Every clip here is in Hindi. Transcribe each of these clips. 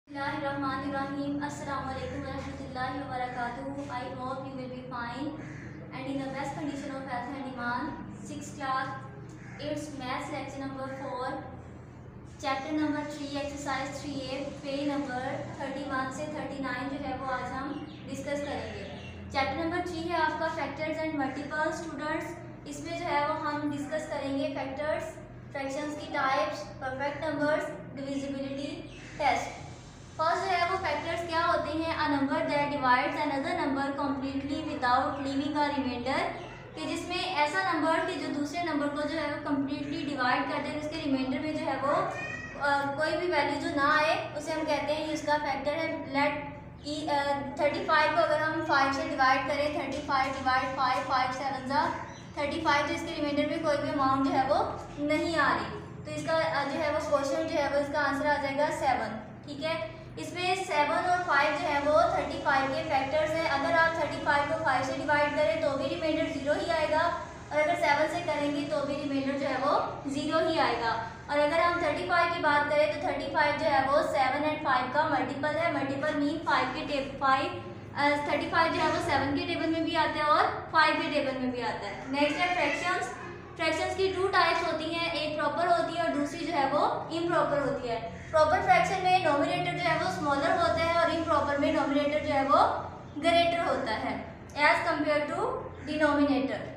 Bismillahirrahmanirrahim. Assalamu alaikum warahmatullahi wabarakatuh. I hope you will be fine and in the best condition of health and iman. 6th class, it's maths lecture number 4, chapter number 3, exercise 3A, page number 31 से 39 जो है वो आज हम डिस्कस करेंगे। चैप्टर नंबर 3 है आपका फैक्टर्स एंड मल्टीपल स्टूडेंट्स। इसमें जो है वो हम डिस्कस करेंगे फैक्टर्स, फ्रैक्शंस की types, perfect numbers, divisibility test. First जो है वो फैक्टर्स क्या होते हैं? A number that divides another number completely without leaving a reminder, कि जिसमें ऐसा नंबर कि जो दूसरे नंबर को जो है वो कम्प्लीटली डिवाइड कर दे, उसके रिमाइंडर में जो है वो कोई भी वैल्यू जो ना आए, उसे हम कहते हैं इसका फैक्टर है। लेट 35 को अगर हम 5 से डिवाइड करें, 35 डिवाइड 5, 5 7 जा 35, तो इसके रिमाइंडर में कोई भी अमाउंट जो है वो नहीं आ रही, तो इसका जो है वो क्वेश्चन जो है वो इसका आंसर आ जाएगा 7। ठीक है, इसमें 7 और 5 जो है वो 35 के फैक्टर्स हैं। अगर आप 35 को 5 से डिवाइड करें तो भी रिमाइंडर 0 ही आएगा, और अगर 7 से करेंगे तो भी रिमाइंडर जो है वो 0 ही आएगा। और अगर हम 35 की बात करें तो 35 जो है वो 7 और 5 का मल्टीपल है। मल्टीपल मीन 35 जो है वो 7 के टेबल में भी आता है और 5 के टेबल में भी आता है। नेक्स्ट है फ्रैक्शंस। फ्रैक्शंस की 2 टाइप्स होती हैं, एक प्रॉपर होती है और दूसरी जो है वो इम्प्रॉपर होती है। प्रॉपर फ्रैक्शन में नोमिनेटर जो है वो स्मॉलर होता है और इम्प्रॉपर में नोमिनेटर जो है वो ग्रेटर होता है as compare to denominator.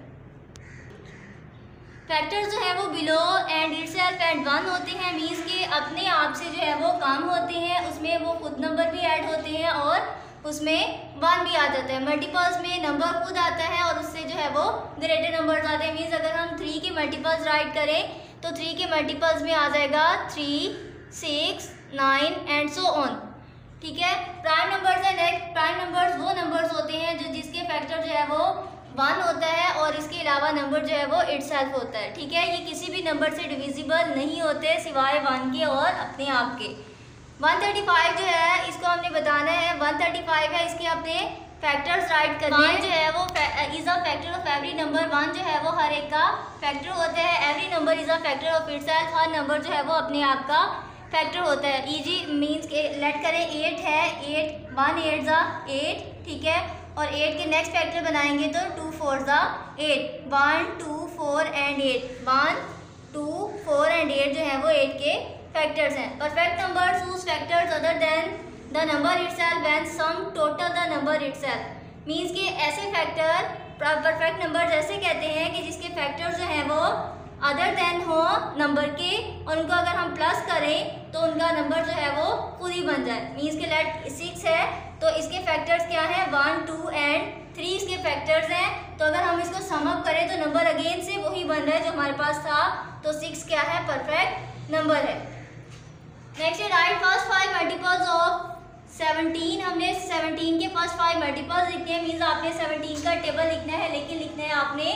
Factors जो है वो बिलो एंड इटसेल्फ एंड 1 होते हैं, मीन्स के अपने आप से जो है वो काम होते हैं, उसमें वो खुद नंबर भी ऐड होते हैं और उसमें 1 भी आ जाता है। मल्टीपल्स में नंबर खुद आता है और उससे जो है वो ग्रेटर नंबर्स आते हैं। मीन्स अगर हम 3 के मल्टीपल्स राइट करें तो 3 के मल्टीपल्स में आ जाएगा 3, 6, 9 एंड सो ऑन। ठीक है, प्राइम नंबर्स है। नेक्स्ट, प्राइम नंबर्स वो नंबर्स होते हैं जो जिसके फैक्टर जो है वो 1 होता है और इसके अलावा नंबर जो है वो इटसेल्फ होता है। ठीक है, ये किसी भी नंबर से डिविजिबल नहीं होते सिवाय 1 के और अपने आप के। 135 जो है इसको हमने बताना है, 135 है, इसके अपने फैक्टर्स राइट करने हैं। 1 जो है वो is a factor of every number. 1 जो है वो हर एक का फैक्टर होता है। Every number is a factor of itself. हर नंबर जो है वो अपने आप का फैक्टर होता है। ईजी मीन्स के लेट करें 8 है, 8 1 8 जा 8। ठीक है, और 8 के नेक्स्ट फैक्टर बनाएंगे तो 2 4 जा 8, 1 2 4 एंड 8, 1 2 4 एंड 8 जो है वो 8 के फैक्टर्स हैं। Perfect numbers whose factors other than the number itself when sum total the number itself. Means के ऐसे फैक्टर परफेक्ट नंबर्स ऐसे कहते हैं कि जिसके फैक्टर्स जो हैं वो अदर देन हो नंबर के, और उनको अगर हम प्लस करें तो उनका नंबर जो है वो खुद ही बन जाए। मीन्स के लेट 6 है तो इसके फैक्टर्स क्या है? 1 2 एंड 3 इसके फैक्टर्स हैं। तो अगर हम इसको सम अप करें तो नंबर अगेन से वही बन रहा है जो हमारे पास था, तो 6 क्या है? परफेक्ट नंबर है। नेक्स्ट है राइट फर्स्ट 5 मल्टीपल्स ऑफ 17। हमने 17 के फर्स्ट 5 मल्टीपल्स लिखने हैं। मीन्स आपने 17 का टेबल लिखना है, लेकिन लिखना है आपने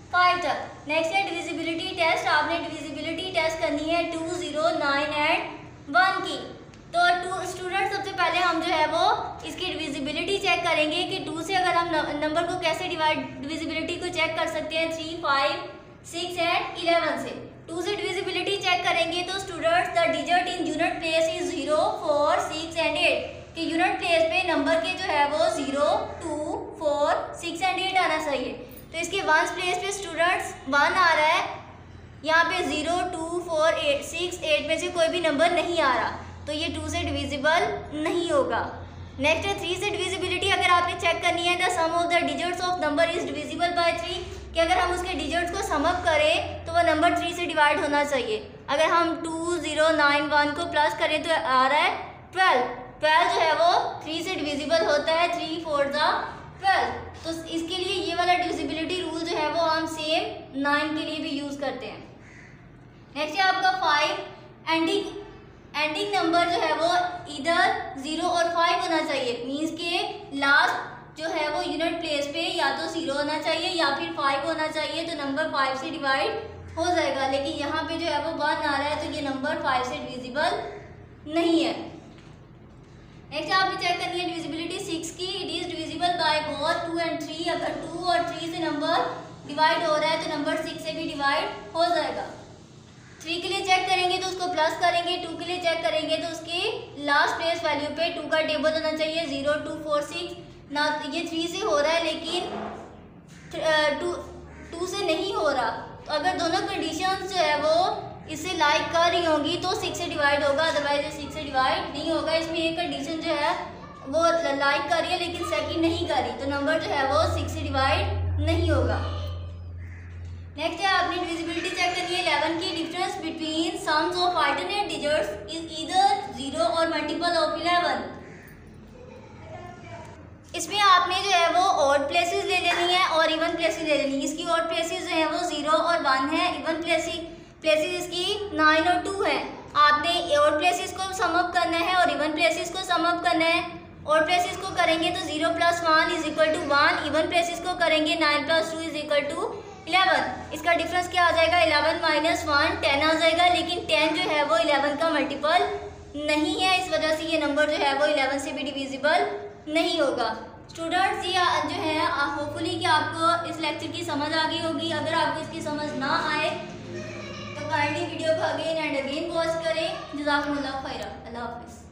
5 तक। नेक्स्ट है डिविजिबिलिटी टेस्ट। आपने डिविजिबिलिटी टेस्ट करनी है 2 0 9 एंड 1 की। तो स्टूडेंट सबसे पहले हम जो है वो इसकी डिविजिबिलिटी चेक करेंगे कि 2 से अगर हम नंबर को कैसे डिविजिबिलिटी को चेक कर सकते हैं 3 5 6 एंड 11 से। 2 से डिविजिबिलिटी चेक करेंगे तो students the digit in unit place is 0 4 6 and 8, कि यूनिट प्लेस पे नंबर के जो है वो 0 2 4 6 एंड 8 आना चाहिए। तो इसके वंस प्लेस पे स्टूडेंट्स 1 आ रहा है, यहाँ पे 0 2 4 8 6 8 में से कोई भी नंबर नहीं आ रहा, तो ये 2 से डिविजिबल नहीं होगा। नेक्स्ट है 3 से डिविजिबिलिटी अगर आपने चेक करनी है the sum of the digits of number is divisible by 3, कि अगर हम उसके डिजिट्स को सम अप करें तो वह नंबर 3 से डिवाइड होना चाहिए। अगर हम 2 0 9 1 को प्लस करें तो आ रहा है 12। 12 जो है वो 3 से डिविजिबल होता है, 3 4 जा 12। तो इसके लिए ये वाला डिविजिबिलिटी रूल जो है वो हम सेम 9 के लिए भी यूज़ करते हैं। नेक्स्ट है आपका 5 एंडिंग नंबर जो है वो इधर 0 और 5 होना चाहिए। मीन्स के लास्ट जो है वो यूनिट प्लेस पे या तो 0 होना चाहिए या फिर 5 होना चाहिए, तो नंबर 5 से डिवाइड हो जाएगा। लेकिन यहाँ पे जो है वो 1 आ रहा है, तो ये नंबर 5 से डिविजिबल नहीं है। नेक्स्ट आपने चेक करनी है डिविजिबिलिटी 6 की। It is divisible by both 2 and 3। अगर 2 और 3 से नंबर डिवाइड हो रहा है तो नंबर 6 से भी डिवाइड हो जाएगा। 3 के लिए चेक करेंगे तो उसको प्लस करेंगे, 2 के लिए चेक करेंगे तो उसकी लास्ट प्लेस वैल्यू पे 2 का टेबल होना चाहिए 0 2 4 6। ना ये 3 से हो रहा है लेकिन 2 से नहीं हो रहा, तो अगर दोनों कंडीशंस जो है वो इससे लाइक कर रही होंगी तो 6 से डिवाइड होगा, अदरवाइज ये 6 से डिवाइड नहीं होगा। इसमें एक कंडीशन जो है वो लाइक कर रही है लेकिन सेकंड नहीं कर रही, तो नंबर जो है वो 6 से डिवाइड नहीं होगा। नेक्स्ट है आपने डिविजिबिलिटी चेक करनी है। 11 की difference between sums of alternate digits is either 0 और मल्टीपल ऑफ 11। इसमें आपने जो है वो ऑड प्लेसेस ले लेनी है और इवन प्लेसेस ले लेनी है। इसकी ऑड प्लेसेस जो है वो 0 और 1 है, इवन प्लेसेस इसकी 9 और 2 है। आपने ऑड प्लेसेस को सम अप करना है और इवन प्लेसेस को सम अप करना है। ऑड प्लेसेस को करेंगे तो 0 + 1 = 1, इवन प्लेसेस को करेंगे 9 + 2 = 11। इसका डिफरेंस क्या आ जाएगा, 11 - 1 10 आ जाएगा, लेकिन 10 जो है वो 11 का मल्टीपल नहीं है, इस वजह से ये नंबर जो है वो 11 से भी डिविजिबल नहीं होगा। स्टूडेंट्स ये जो है होपफुली कि आपको इस लेक्चर की समझ आ गई होगी। अगर आपको इसकी समझ ना आए तो काइंडली वीडियो को अगेन एंड अगेन वॉच करें। जज़ाकुमुल्लाह खैरा। अल्लाह हाफ़िज़।